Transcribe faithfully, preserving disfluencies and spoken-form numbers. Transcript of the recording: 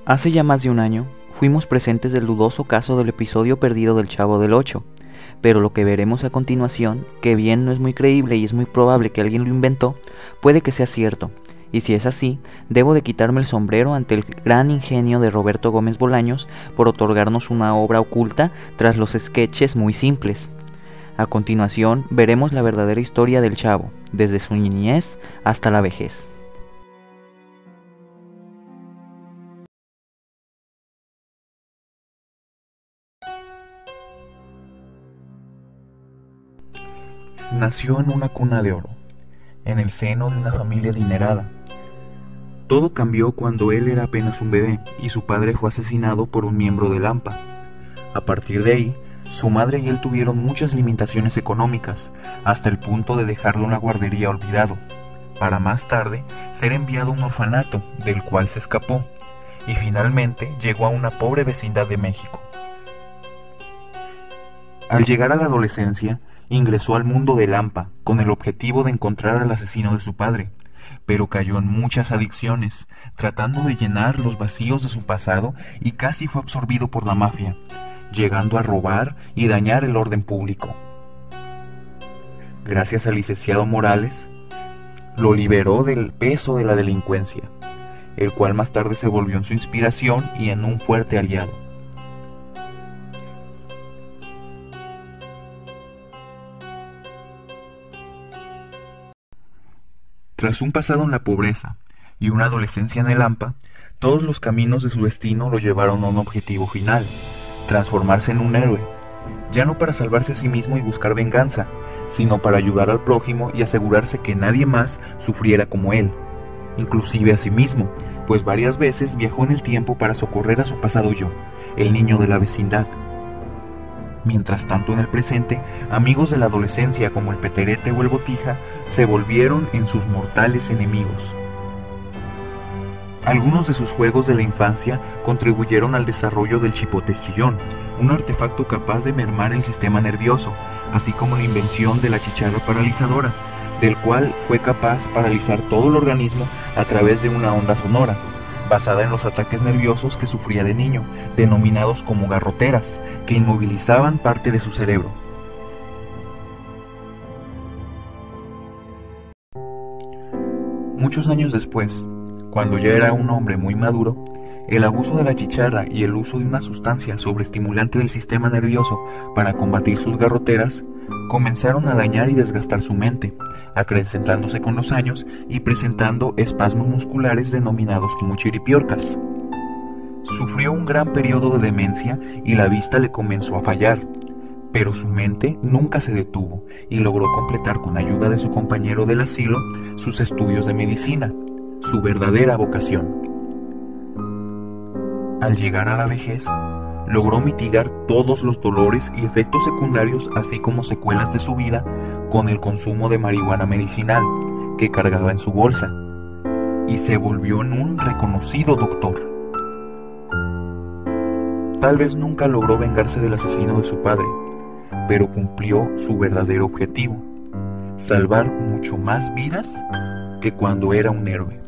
Hace ya más de un año, fuimos presentes del dudoso caso del episodio perdido del Chavo del Ocho, pero lo que veremos a continuación, que bien no es muy creíble y es muy probable que alguien lo inventó, puede que sea cierto, y si es así, debo de quitarme el sombrero ante el gran ingenio de Roberto Gómez Bolaños por otorgarnos una obra oculta tras los sketches muy simples. A continuación, veremos la verdadera historia del Chavo, desde su niñez hasta la vejez. Nació en una cuna de oro, en el seno de una familia adinerada. Todo cambió cuando él era apenas un bebé y su padre fue asesinado por un miembro del AMPA. A partir de ahí, su madre y él tuvieron muchas limitaciones económicas, hasta el punto de dejarlo en la guardería olvidado, para más tarde ser enviado a un orfanato, del cual se escapó, y finalmente llegó a una pobre vecindad de México. Al llegar a la adolescencia, ingresó al mundo del AMPA con el objetivo de encontrar al asesino de su padre, pero cayó en muchas adicciones, tratando de llenar los vacíos de su pasado y casi fue absorbido por la mafia, llegando a robar y dañar el orden público. Gracias al licenciado Morales, lo liberó del peso de la delincuencia, el cual más tarde se volvió en su inspiración y en un fuerte aliado. Tras un pasado en la pobreza y una adolescencia en el AMPA, todos los caminos de su destino lo llevaron a un objetivo final: transformarse en un héroe, ya no para salvarse a sí mismo y buscar venganza, sino para ayudar al prójimo y asegurarse que nadie más sufriera como él, inclusive a sí mismo, pues varias veces viajó en el tiempo para socorrer a su pasado yo, el niño de la vecindad. Mientras tanto, en el presente, amigos de la adolescencia como el Peterete o el Botija se volvieron en sus mortales enemigos. Algunos de sus juegos de la infancia contribuyeron al desarrollo del chipote chillón, un artefacto capaz de mermar el sistema nervioso, así como la invención de la chicharra paralizadora, del cual fue capaz paralizar todo el organismo a través de una onda sonora, basada en los ataques nerviosos que sufría de niño, denominados como garroteras, que inmovilizaban parte de su cerebro. Muchos años después, cuando ya era un hombre muy maduro, el abuso de la chicharra y el uso de una sustancia sobreestimulante del sistema nervioso para combatir sus garroteras comenzaron a dañar y desgastar su mente, acrecentándose con los años y presentando espasmos musculares denominados como chiripiorcas. Sufrió un gran periodo de demencia y la vista le comenzó a fallar, pero su mente nunca se detuvo y logró completar con ayuda de su compañero del asilo sus estudios de medicina, su verdadera vocación. Al llegar a la vejez, logró mitigar todos los dolores y efectos secundarios, así como secuelas de su vida, con el consumo de marihuana medicinal que cargaba en su bolsa, y se volvió en un reconocido doctor. Tal vez nunca logró vengarse del asesino de su padre, pero cumplió su verdadero objetivo: salvar mucho más vidas que cuando era un héroe.